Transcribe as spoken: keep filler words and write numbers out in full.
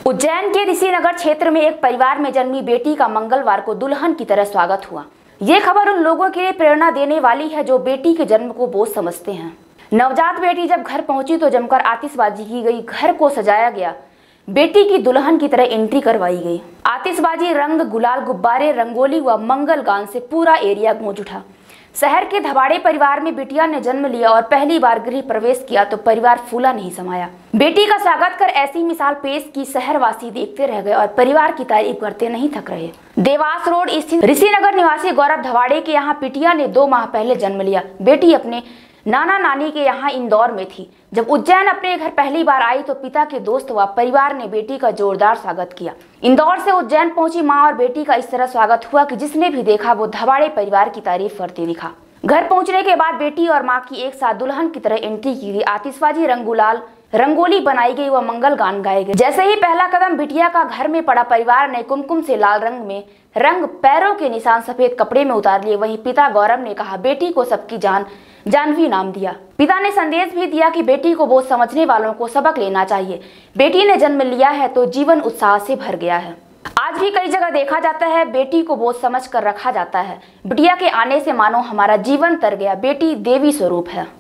उज्जैन के ऋषिनगर क्षेत्र में एक परिवार में जन्मी बेटी का मंगलवार को दुल्हन की तरह स्वागत हुआ। ये खबर उन लोगों के लिए प्रेरणा देने वाली है जो बेटी के जन्म को बोझ समझते हैं। नवजात बेटी जब घर पहुंची तो जमकर आतिशबाजी की गई, घर को सजाया गया, बेटी की दुल्हन की तरह एंट्री करवाई गई। आतिशबाजी, रंग, गुलाल, गुब्बारे, रंगोली व मंगल गान से पूरा एरिया गूंज उठा। शहर के धबाड़े परिवार में बिटिया ने जन्म लिया और पहली बार गृह प्रवेश किया तो परिवार फूला नहीं समाया। बेटी का स्वागत कर ऐसी मिसाल पेश की, शहरवासी देखते रह गए और परिवार की तारीफ करते नहीं थक रहे। देवास रोड स्थित ऋषिनगर निवासी गौरव धबाड़े के यहाँ बिटिया ने दो माह पहले जन्म लिया। बेटी अपने नाना नानी के यहाँ इंदौर में थी। जब उज्जैन अपने घर पहली बार आई तो पिता के दोस्त व परिवार ने बेटी का जोरदार स्वागत किया। इंदौर से उज्जैन पहुंची मां और बेटी का इस तरह स्वागत हुआ कि जिसने भी देखा वो धबाड़े परिवार की तारीफ करते दिखा। घर पहुंचने के बाद बेटी और मां की एक साथ दुल्हन की तरह एंट्री की गई। आतिशबाजी, रंग, गुलाल, रंगोली बनाई गई व मंगल गान गाए गए। जैसे ही पहला कदम बिटिया का घर में पड़ा, परिवार ने कुमकुम से लाल रंग में रंग, पैरों के निशान सफेद कपड़े में उतार लिए। वहीं पिता गौरव ने कहा, बेटी को सबकी जान जानवी नाम दिया। पिता ने संदेश भी दिया कि बेटी को बोझ समझने वालों को सबक लेना चाहिए। बेटी ने जन्म लिया है तो जीवन उत्साह से भर गया है। आज भी कई जगह देखा जाता है बेटी को बोझ समझ कर रखा जाता है। बिटिया के आने से मानो हमारा जीवन तर गया। बेटी देवी स्वरूप है।